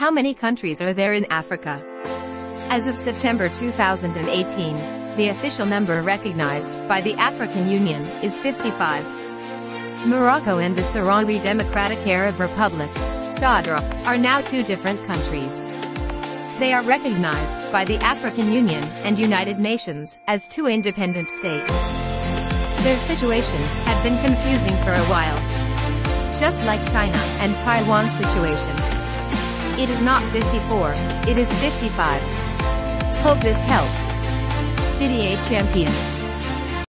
How many countries are there in Africa? As of September 2018, the official number recognized by the African Union is 55. Morocco and the Sahrawi Democratic Arab Republic, SADR, are now two different countries. They are recognized by the African Union and United Nations as two independent states. Their situation had been confusing for a while. Just like China and Taiwan's situation. It is not 54, it is 55. Hope this helps. Didier Champion.